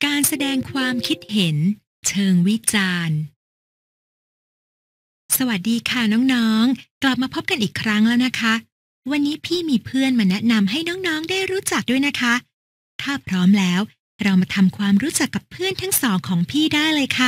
การแสดงความคิดเห็นเชิงวิจารณ์สวัสดีค่ะน้องๆกลับมาพบกันอีกครั้งแล้วนะคะวันนี้พี่มีเพื่อนมาแนะนำให้น้องๆได้รู้จักด้วยนะคะถ้าพร้อมแล้วเรามาทำความรู้จักกับเพื่อนทั้งสองของพี่ได้เลยค่ะ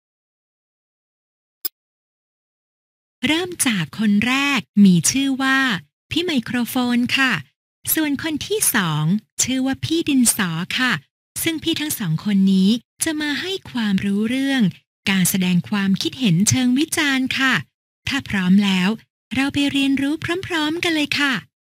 เริ่มจากคนแรกมีชื่อว่าพี่ไมโครโฟนค่ะส่วนคนที่สองชื่อว่าพี่ดินสอค่ะซึ่งพี่ทั้งสองคนนี้จะมาให้ความรู้เรื่องการแสดงความคิดเห็นเชิงวิจารณ์ค่ะถ้าพร้อมแล้วเราไปเรียนรู้พร้อมๆกันเลยค่ะ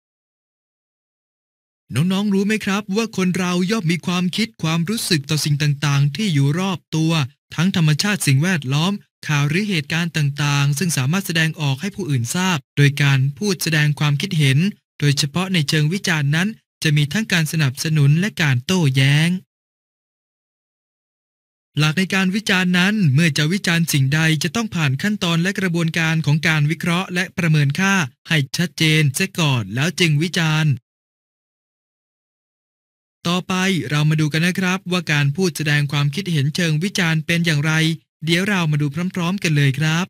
น้องๆรู้ไหมครับว่าคนเราย่อมมีความคิดความรู้สึกต่อสิ่งต่างๆที่อยู่รอบตัวทั้งธรรมชาติสิ่งแวดล้อมข่าวหรือเหตุการณ์ต่างๆซึ่งสามารถแสดงออกให้ผู้อื่นทราบโดยการพูดแสดงความคิดเห็นโดยเฉพาะในเชิงวิจารณ์นั้นจะมีทั้งการสนับสนุนและการโต้แย้งหลักในการวิจารณ์นั้นเมื่อจะวิจารณ์สิ่งใดจะต้องผ่านขั้นตอนและกระบวนการของการวิเคราะห์และประเมินค่าให้ชัดเจนเสียก่อนแล้วจึงวิจารณ์ต่อไปเรามาดูกันนะครับว่าการพูดแสดงความคิดเห็นเชิงวิจารณ์เป็นอย่างไรเดี๋ยวเรามาดูพร้อมๆกันเลยครับ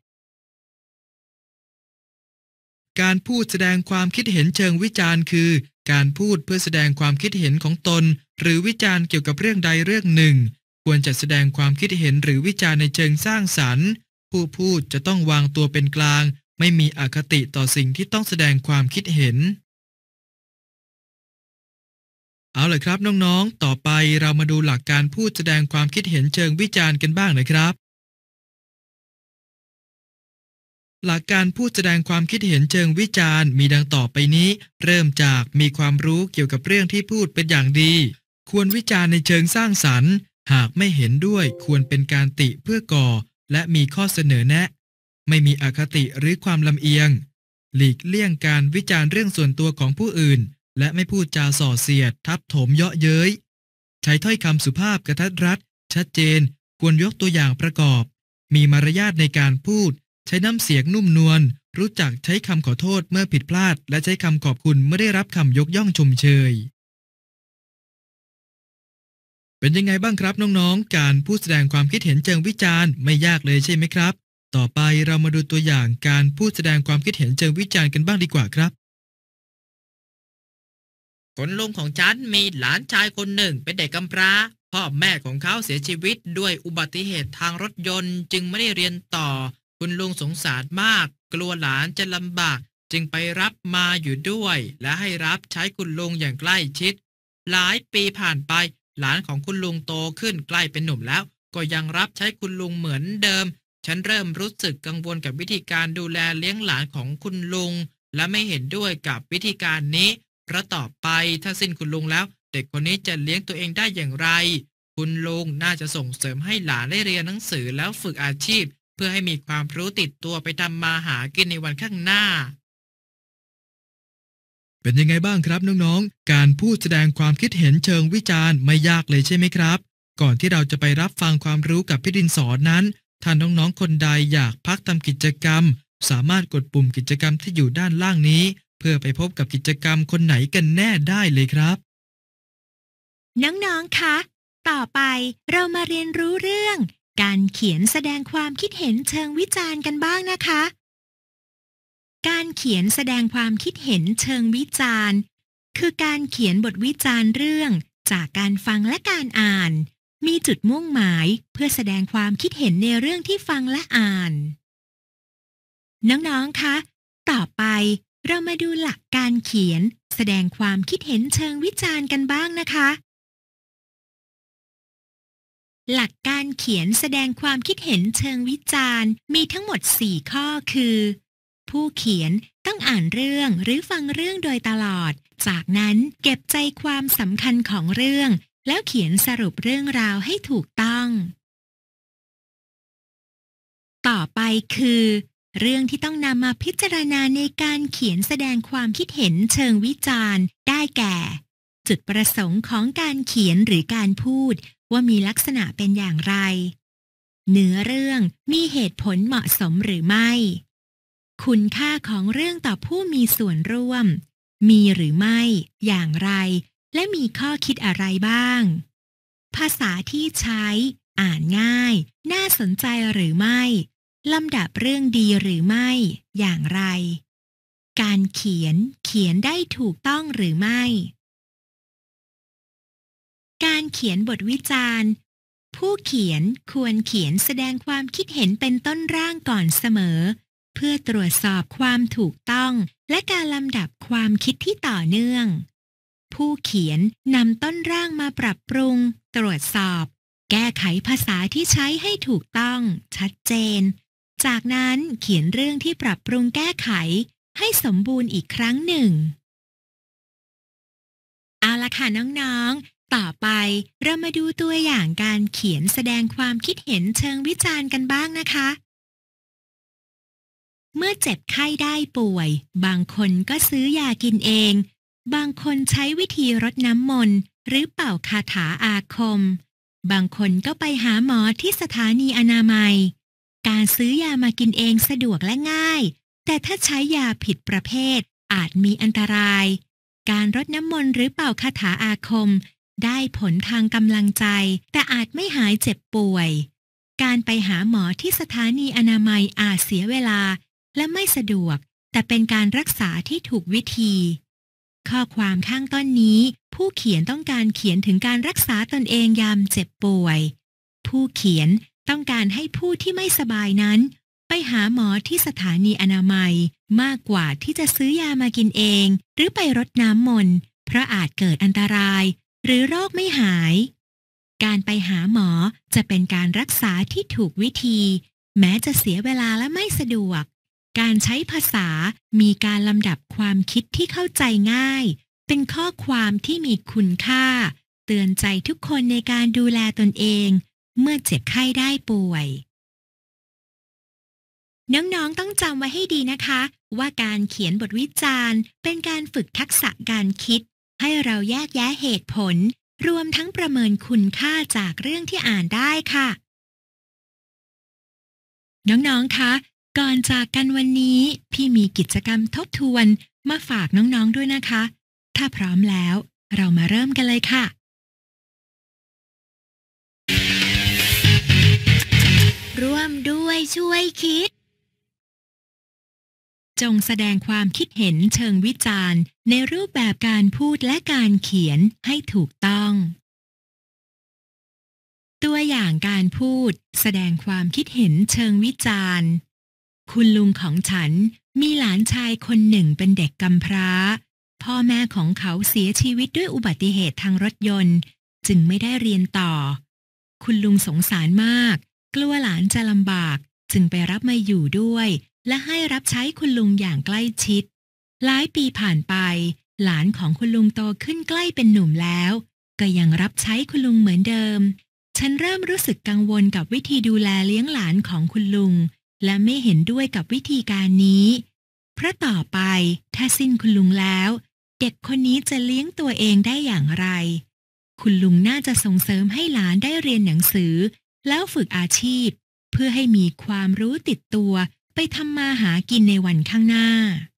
การพูดแสดงความคิดเห็นเชิงวิจารณ์คือการพูดเพื่อแสดงความคิดเห็นของตนหรือวิจารณ์เกี่ยวกับเรื่องใดเรื่องหนึ่งควรจะแสดงความคิดเห็นหรือวิจารณ์ในเชิงสร้างสรรค์ผู้พูดจะต้องวางตัวเป็นกลางไม่มีอคติต่อสิ่งที่ต้องแสดงความคิดเห็นเอาล่ะครับน้องๆต่อไปเรามาดูหลักการพูดแสดงความคิดเห็นเชิงวิจารณ์กันบ้างนะครับหลักการพูดแสดงความคิดเห็นเชิงวิจารณ์มีดังต่อไปนี้เริ่มจากมีความรู้เกี่ยวกับเรื่องที่พูดเป็นอย่างดีควรวิจารณ์ในเชิงสร้างสรรค์หากไม่เห็นด้วยควรเป็นการติเพื่อก่อและมีข้อเสนอแนะไม่มีอคติหรือความลำเอียงหลีกเลี่ยงการวิจารณ์เรื่องส่วนตัวของผู้อื่นและไม่พูดจาส่อเสียดทับถมเยาะเย้ยใช้ถ้อยคำสุภาพกระทัดรัดชัดเจนควรยกตัวอย่างประกอบมีมารยาทในการพูดใช้น้ำเสียงนุ่มนวลรู้จักใช้คำขอโทษเมื่อผิดพลาดและใช้คำขอบคุณเมื่อได้รับคำยกย่องชมเชยเป็นยังไงบ้างครับน้องๆการพูดแสดงความคิดเห็นเชิงวิจารณ์ไม่ยากเลยใช่ไหมครับต่อไปเรามาดูตัวอย่างการพูดแสดงความคิดเห็นเชิงวิจารณ์กันบ้างดีกว่าครับคุณลุงของฉันมีหลานชายคนหนึ่งเป็นเด็กกำพร้าพ่อแม่ของเขาเสียชีวิตด้วยอุบัติเหตุทางรถยนต์จึงไม่ได้เรียนต่อคุณลุงสงสารมากกลัวหลานจะลำบากจึงไปรับมาอยู่ด้วยและให้รับใช้คุณลุงอย่างใกล้ชิดหลายปีผ่านไปหลานของคุณลุงโตขึ้นใกล้เป็นหนุ่มแล้วก็ยังรับใช้คุณลุงเหมือนเดิมฉันเริ่มรู้สึกกังวลกับวิธีการดูแลเลี้ยงหลานของคุณลุงและไม่เห็นด้วยกับวิธีการนี้เพราะต่อไปถ้าสิ้นคุณลุงแล้วเด็กคนนี้จะเลี้ยงตัวเองได้อย่างไรคุณลุงน่าจะส่งเสริมให้หลานได้เรียนหนังสือแล้วฝึกอาชีพเพื่อให้มีความรู้ติดตัวไปทำมาหากินในวันข้างหน้าเป็นยังไงบ้างครับน้องๆการพูดแสดงความคิดเห็นเชิงวิจารณ์ไม่ยากเลยใช่ไหมครับก่อนที่เราจะไปรับฟังความรู้กับพี่ดินสอนนั้นถ้าน้องๆคนใดอยากพักทำกิจกรรมสามารถกดปุ่มกิจกรรมที่อยู่ด้านล่างนี้เพื่อไปพบกับกิจกรรมคนไหนกันแน่ได้เลยครับน้องๆคะต่อไปเรามาเรียนรู้เรื่องการเขียนแสดงความคิดเห็นเชิงวิจารณ์กันบ้างนะคะการเขียนแสดงความคิดเห็นเชิงวิจารณ์คือการเขียนบทวิจารณ์เรื่องจากการฟังและการอ่านมีจุดมุ่งหมายเพื่อแสดงความคิดเห็นในเรื่องที่ฟังและอ่านน้องๆคะต่อไปเรามาดูหลักการเขียนแสดงความคิดเห็นเชิงวิจารณ์กันบ้างนะคะหลักการเขียนแสดงความคิดเห็นเชิงวิจารณ์มีทั้งหมด4ข้อคือผู้เขียนต้องอ่านเรื่องหรือฟังเรื่องโดยตลอดจากนั้นเก็บใจความสำคัญของเรื่องแล้วเขียนสรุปเรื่องราวให้ถูกต้องต่อไปคือเรื่องที่ต้องนำมาพิจารณาในการเขียนแสดงความคิดเห็นเชิงวิจารณ์ได้แก่จุดประสงค์ของการเขียนหรือการพูดว่ามีลักษณะเป็นอย่างไรเนื้อเรื่องมีเหตุผลเหมาะสมหรือไม่คุณค่าของเรื่องต่อผู้มีส่วนร่วมมีหรือไม่อย่างไรและมีข้อคิดอะไรบ้างภาษาที่ใช้อ่านง่ายน่าสนใจหรือไม่ลำดับเรื่องดีหรือไม่อย่างไรการเขียนได้ถูกต้องหรือไม่การเขียนบทวิจารณ์ผู้เขียนควรเขียนแสดงความคิดเห็นเป็นต้นร่างก่อนเสมอเพื่อตรวจสอบความถูกต้องและการลำดับความคิดที่ต่อเนื่องผู้เขียนนำต้นร่างมาปรับปรุงตรวจสอบแก้ไขภาษาที่ใช้ให้ถูกต้องชัดเจนจากนั้นเขียนเรื่องที่ปรับปรุงแก้ไขให้สมบูรณ์อีกครั้งหนึ่งเอาละค่ะน้องๆต่อไปเรามาดูตัวอย่างการเขียนแสดงความคิดเห็นเชิงวิจารณ์กันบ้างนะคะเมื่อเจ็บไข้ได้ป่วยบางคนก็ซื้อยากินเองบางคนใช้วิธีรดน้ำมนต์หรือเป่าคาถาอาคมบางคนก็ไปหาหมอที่สถานีอนามัยการซื้อยามากินเองสะดวกและง่ายแต่ถ้าใช้ยาผิดประเภทอาจมีอันตรายการรดน้ำมนต์หรือเป่าคาถาอาคมได้ผลทางกำลังใจแต่อาจไม่หายเจ็บป่วยการไปหาหมอที่สถานีอนามัยอาจเสียเวลาและไม่สะดวกแต่เป็นการรักษาที่ถูกวิธีข้อความข้างต้นนี้ผู้เขียนต้องการเขียนถึงการรักษาตนเองยามเจ็บป่วยผู้เขียนต้องการให้ผู้ที่ไม่สบายนั้นไปหาหมอที่สถานีอนามัยมากกว่าที่จะซื้อยามากินเองหรือไปรดน้ำมนต์เพราะอาจเกิดอันตรายหรือโรคไม่หายการไปหาหมอจะเป็นการรักษาที่ถูกวิธีแม้จะเสียเวลาและไม่สะดวกการใช้ภาษามีการลำดับความคิดที่เข้าใจง่ายเป็นข้อความที่มีคุณค่าเตือนใจทุกคนในการดูแลตนเองเมื่อเจ็บไข้ได้ป่วยน้องๆต้องจำไว้ให้ดีนะคะว่าการเขียนบทวิจารณ์เป็นการฝึกทักษะการคิดให้เราแยกแยะเหตุผลรวมทั้งประเมินคุณค่าจากเรื่องที่อ่านได้ค่ะน้องๆคะก่อนจากกันวันนี้พี่มีกิจกรรมทบทวนมาฝากน้องๆด้วยนะคะถ้าพร้อมแล้วเรามาเริ่มกันเลยค่ะร่วมด้วยช่วยคิดจงแสดงความคิดเห็นเชิงวิจารณ์ในรูปแบบการพูดและการเขียนให้ถูกต้องตัวอย่างการพูดแสดงความคิดเห็นเชิงวิจารณ์คุณลุงของฉันมีหลานชายคนหนึ่งเป็นเด็กกำพร้าพ่อแม่ของเขาเสียชีวิตด้วยอุบัติเหตุทางรถยนต์จึงไม่ได้เรียนต่อคุณลุงสงสารมากกลัวหลานจะลำบากจึงไปรับมาอยู่ด้วยและให้รับใช้คุณลุงอย่างใกล้ชิดหลายปีผ่านไปหลานของคุณลุงโตขึ้นใกล้เป็นหนุ่มแล้วก็ยังรับใช้คุณลุงเหมือนเดิมฉันเริ่มรู้สึกกังวลกับวิธีดูแลเลี้ยงหลานของคุณลุงและไม่เห็นด้วยกับวิธีการนี้เพราะต่อไปถ้าสิ้นคุณลุงแล้วเด็กคนนี้จะเลี้ยงตัวเองได้อย่างไรคุณลุงน่าจะส่งเสริมให้หลานได้เรียนหนังสือแล้วฝึกอาชีพเพื่อให้มีความรู้ติดตัวไปทำมาหากินในวันข้างหน้า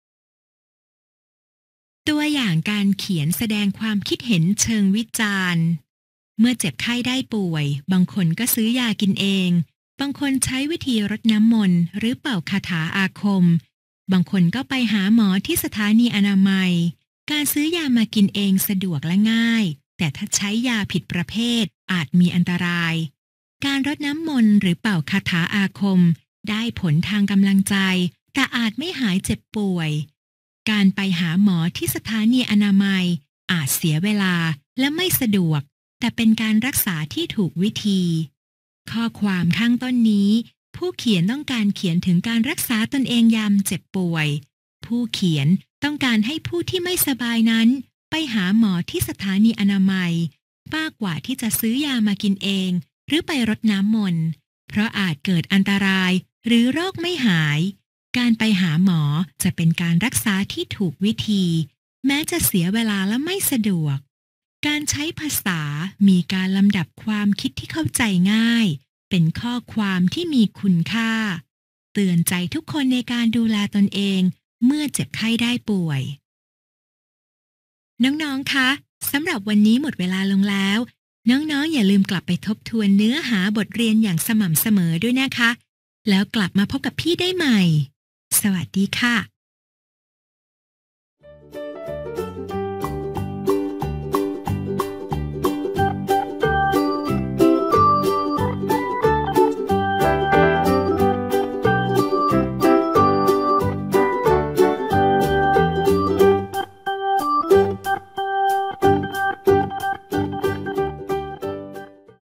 ตัวอย่างการเขียนแสดงความคิดเห็นเชิงวิจารณ์เมื่อเจ็บไข้ได้ป่วยบางคนก็ซื้อยากินเองบางคนใช้วิธีรดน้ำมนต์หรือเป่าคาถาอาคมบางคนก็ไปหาหมอที่สถานีอนามัยการซื้อยามากินเองสะดวกและง่ายแต่ถ้าใช้ยาผิดประเภทอาจมีอันตรายการรดน้ำมนต์หรือเป่าคาถาอาคมได้ผลทางกำลังใจแต่อาจไม่หายเจ็บป่วยการไปหาหมอที่สถานีอนามัยอาจเสียเวลาและไม่สะดวกแต่เป็นการรักษาที่ถูกวิธีข้อความข้างต้นนี้ผู้เขียนต้องการเขียนถึงการรักษาตนเองยามเจ็บป่วยผู้เขียนต้องการให้ผู้ที่ไม่สบายนั้นไปหาหมอที่สถานีอนามัยมากกว่าที่จะซื้อยามากินเองหรือไปรดน้ำมนต์เพราะอาจเกิดอันตรายหรือโรคไม่หายการไปหาหมอจะเป็นการรักษาที่ถูกวิธีแม้จะเสียเวลาและไม่สะดวกการใช้ภาษามีการลำดับความคิดที่เข้าใจง่ายเป็นข้อความที่มีคุณค่าเตือนใจทุกคนในการดูแลตนเองเมื่อเจ็บไข้ได้ป่วยน้องๆคะสำหรับวันนี้หมดเวลาลงแล้วน้องๆอย่าลืมกลับไปทบทวนเนื้อหาบทเรียนอย่างสม่ำเสมอด้วยนะคะแล้วกลับมาพบกับพี่ได้ใหม่สวัสดีค่ะ